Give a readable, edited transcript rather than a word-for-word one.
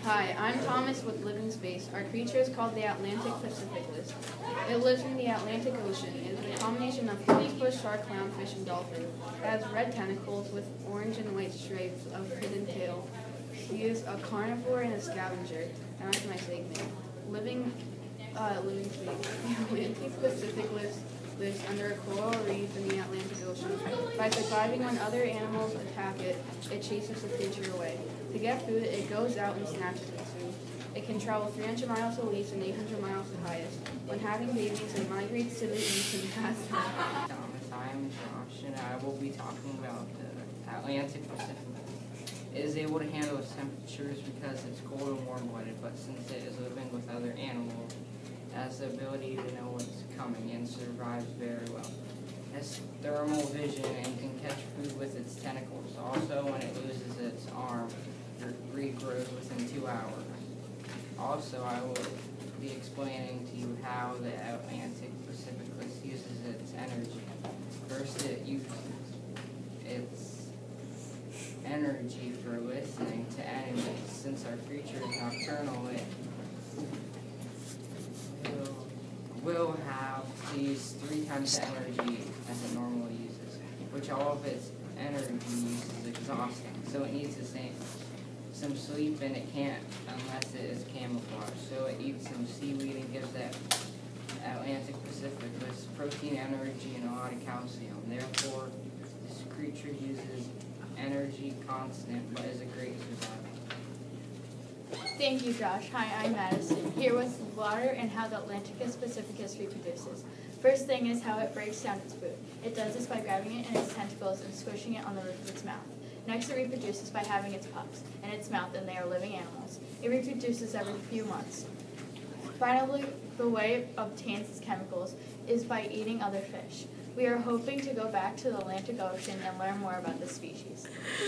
Hi, I'm Thomas with Living Space. Our creature is called the Atlantic pacificus. It lives in the Atlantic Ocean. It is a combination of octopus, shark, clownfish, and dolphin. It has red tentacles with orange and white stripes of hidden tail. He is a carnivore and a scavenger. And that's my segment. Living Space. The Atlantic pacificus lives under a coral reef in the Atlantic Ocean. By surviving when other animals attack it, it chases the creature away. To get food, it goes out and snatches its food. It can travel 300 miles at least and 800 miles the highest. When having babies, it migrates to the east and passes. Thomas, I am Josh, and I will be talking about the Atlantic Pacific. It is able to handle its temperatures because it's cold and warm-blooded, but since it is living with other animals, it has the ability to know what's coming and survives very well. It has thermal vision and can catch food with its tentacles. Also, when it loses its arm, it regrows within 2 hours. Also, I will be explaining to you how the Atlantic pacificus uses its energy. First, it uses its energy for listening to enemies. Since our creature is nocturnal, it will have to use 3 times the energy as it normally uses, which all of its energy use is exhausting. So it needs some sleep, and it can't unless it is camouflaged. So it eats some seaweed and gives that Atlantic pacificus protein, energy, and a lot of calcium. Therefore, this creature uses energy constant, but is a great survivor. Thank you, Josh. Hi, I'm Madison, here with water and how the Atlanticus pacificus reproduces. First thing is how it breaks down its food. It does this by grabbing it in its tentacles and squishing it on the roof of its mouth. Next, it reproduces by having its pups in its mouth, and they are living animals. It reproduces every few months. Finally, the way it obtains its chemicals is by eating other fish. We are hoping to go back to the Atlantic Ocean and learn more about this species.